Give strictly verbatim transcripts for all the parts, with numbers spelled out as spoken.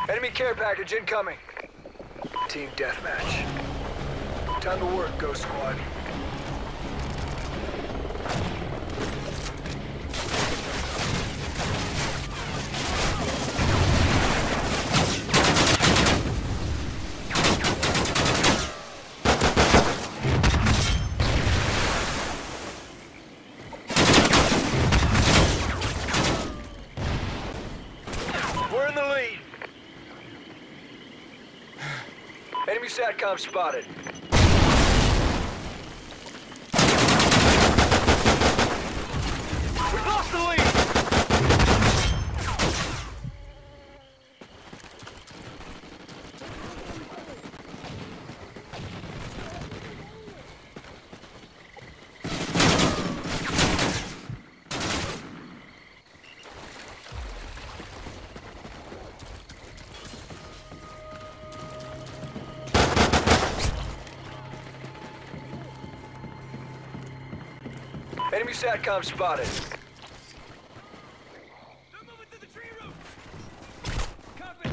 Enemy care package incoming. Team deathmatch. Time to work, Ghost Squad. We're in the lead. Enemy SATCOM spotted. We've lost the lead. Enemy SATCOM spotted. They're moving to the tree room. Copy.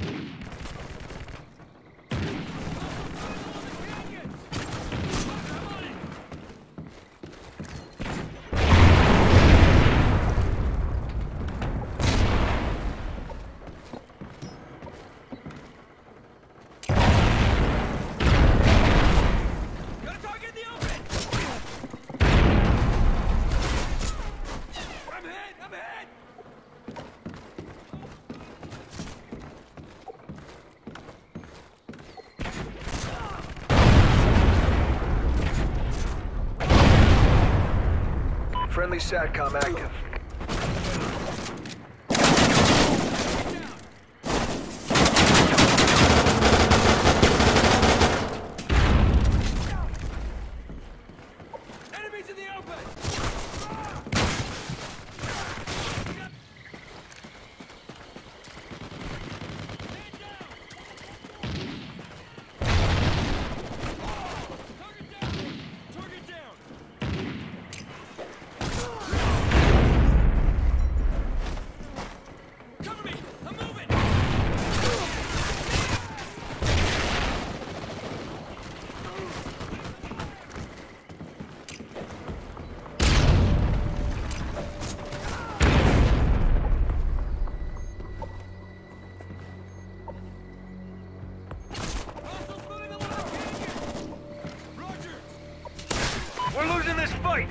I'm on it. Got a target in the open. I'm ahead. I'm ahead. Friendly SATCOM active. Enemies in the open. We're losing this fight.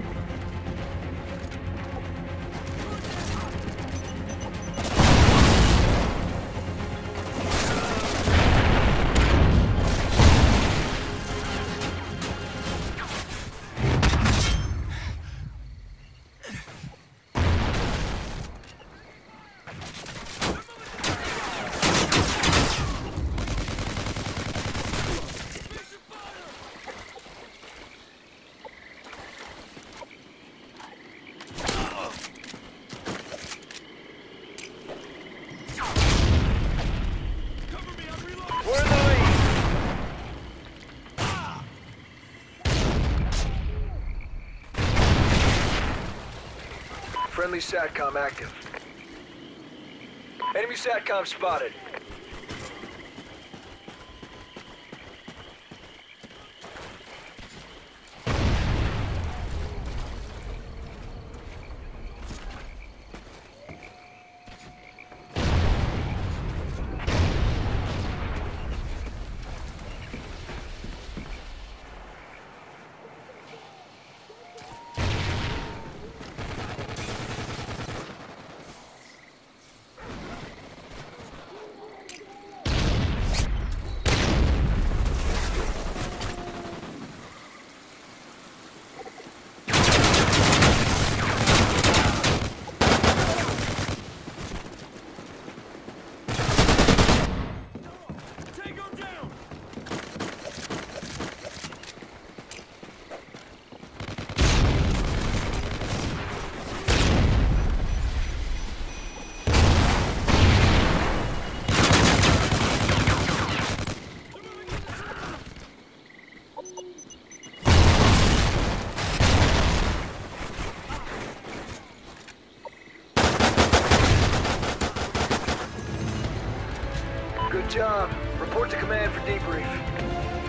We're in the lead. Friendly SATCOM active. Enemy SATCOM spotted. Good job. Report to command for debrief.